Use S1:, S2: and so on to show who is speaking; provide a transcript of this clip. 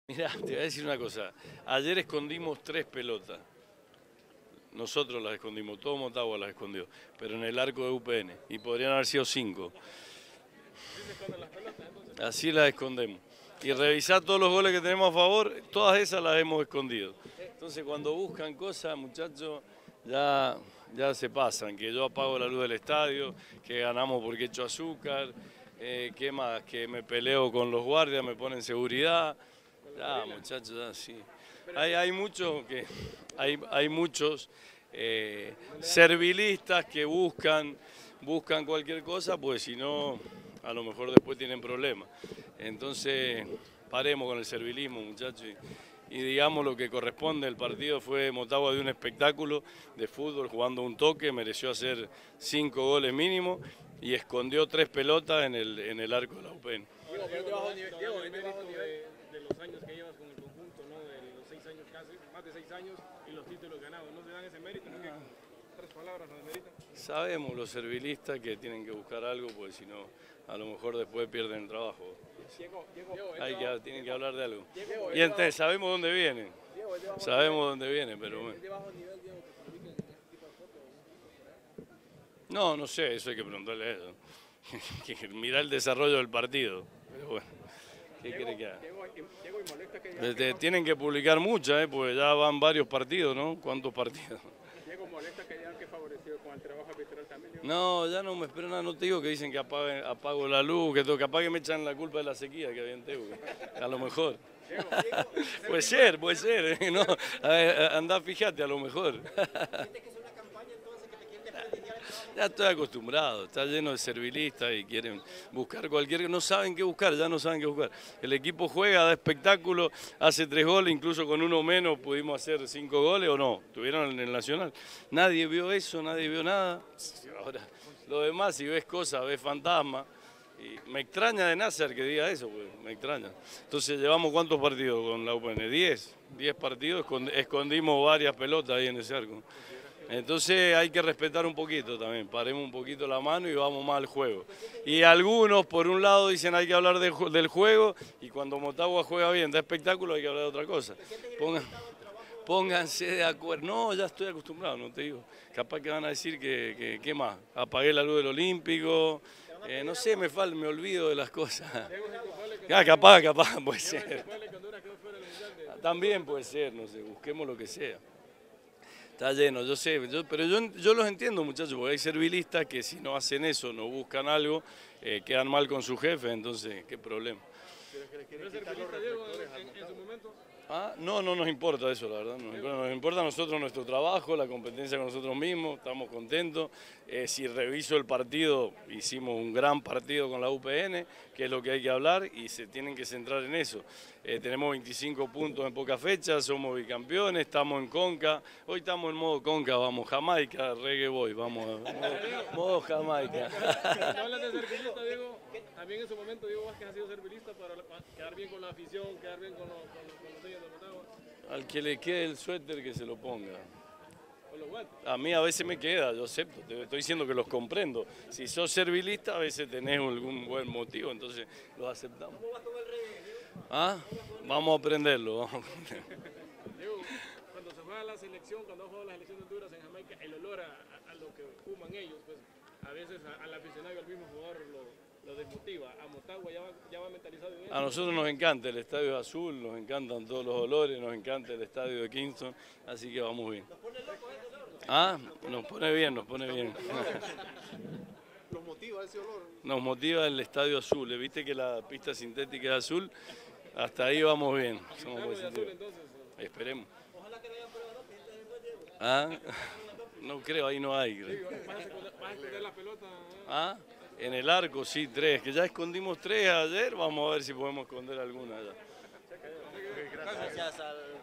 S1: Mirá, te voy a decir una cosa. Ayer escondimos 3 pelotas. Nosotros las escondimos, todo Motagua las escondió, pero en el arco de UPN. Y podrían haber sido 5. Así las escondemos. Y revisar todos los goles que tenemos a favor, todas esas las hemos escondido. Entonces cuando buscan cosas, muchachos, ya se pasan. Que yo apago la luz del estadio, que ganamos porque echo azúcar, ¿qué más? Que me peleo con los guardias, me ponen seguridad. Ya, muchachos, ya sí. Hay muchos hay muchos servilistas que buscan cualquier cosa, pues si no, a lo mejor después tienen problemas. Entonces, paremos con el servilismo, muchachos, y digamos lo que corresponde. El partido fue Motagua de un espectáculo de fútbol, jugando un toque, mereció hacer 5 goles mínimo y escondió 3 pelotas en el arco de la UPN.
S2: Diego, el mérito de los años que llevas con el conjunto, ¿no? De los 6 años casi, más de 6 años y los títulos ganados, ¿no se dan ese mérito? Porque con 3 palabras no demeritan.
S1: Sabemos los servilistas que tienen que buscar algo, porque si no, a lo mejor después pierden el trabajo. Tienen que hablar de algo. Y entonces sabemos dónde vienen. Sabemos dónde vienen, pero bueno. No sé, eso hay que preguntarle a ellos. Mirar el desarrollo del partido. Pero bueno, ¿qué quiere que haga? Tienen que publicar muchas, porque ya van varios partidos, ¿no? ¿Cuántos partidos?
S2: Diego, molesta que digan que favorecido con el trabajo arbitral también.
S1: No, ya no me espero nada, no te digo que dicen que apago la luz, que capaz que me echan la culpa de la sequía que había en Teu, a lo mejor. Puede ser, no, andá, fíjate, a lo mejor. Ya estoy acostumbrado, está lleno de servilistas y quieren buscar no saben qué buscar, ya no saben qué buscar. El equipo juega, da espectáculo, hace 3 goles, incluso con uno menos pudimos hacer 5 goles o no, tuvieron en el Nacional. Nadie vio eso, nadie vio nada. Ahora, lo demás, si ves cosas, ves fantasmas. Y me extraña de Nasser que diga eso, pues, me extraña. Entonces, ¿llevamos cuántos partidos con la UPN? 10 partidos, escondimos varias pelotas ahí en ese arco. Entonces hay que respetar un poquito también, paremos un poquito la mano y vamos más al juego. Y algunos por un lado dicen hay que hablar del juego y cuando Motagua juega bien, da espectáculo, hay que hablar de otra cosa. Pónganse de acuerdo. No, ya estoy acostumbrado, no te digo. Capaz que van a decir que ¿qué más? Apagué la luz del Olímpico, no sé, me olvido de las cosas. Capaz, puede ser. También puede ser, no sé, busquemos lo que sea. Está lleno, yo sé, pero yo los entiendo, muchachos, porque hay servilistas que si no hacen eso, no buscan algo, quedan mal con su jefe, entonces, ¿qué problema?
S2: ¿Pero servilista, Diego, en su momento?
S1: No nos importa eso, la verdad. Nos importa a nosotros nuestro trabajo, la competencia con nosotros mismos, estamos contentos. Si reviso el partido, hicimos un gran partido con la UPN, que es lo que hay que hablar, y se tienen que centrar en eso. Tenemos 25 puntos en pocas fechas, somos bicampeones, estamos en Conca. Hoy estamos en modo Conca, vamos Jamaica, reggae boy, vamos modo Jamaica.
S2: ¿No hablas de servilista, Diego? También en su momento Diego Vázquez ha sido servilista para quedar bien con la afición, quedar bien con los dueños de Motagua.
S1: Al que le quede el suéter que se lo ponga.
S2: Con los guantes.
S1: A mí a veces me queda, yo acepto, te estoy diciendo que los comprendo. Si sos servilista a veces tenés algún buen motivo, entonces los aceptamos.
S2: ¿Cómo vas con el reggae?
S1: Vamos a aprenderlo.
S2: Diego, cuando se juega la selección, cuando ha jugado la selección de Honduras en Jamaica, el olor a lo que fuman ellos, pues a veces al aficionado y al mismo jugador lo desmotiva. A Motagua ya va mentalizado en eso.
S1: A nosotros nos encanta el estadio azul, nos encantan todos los olores, nos encanta el estadio de Kingston, así que vamos bien.
S2: ¿Nos pone locos ese olor?
S1: Nos pone bien.
S2: ¿Los motiva ese olor?
S1: Nos motiva el estadio azul, viste que la pista sintética es azul, hasta ahí vamos bien, somos positivos. Esperemos.
S2: Ojalá que no haya prueba, ¿no?
S1: No creo, ahí no hay.
S2: ¿Vas a esconder la pelota?
S1: En el arco sí, 3, que ya escondimos 3 ayer, vamos a ver si podemos esconder alguna ya.
S2: Gracias al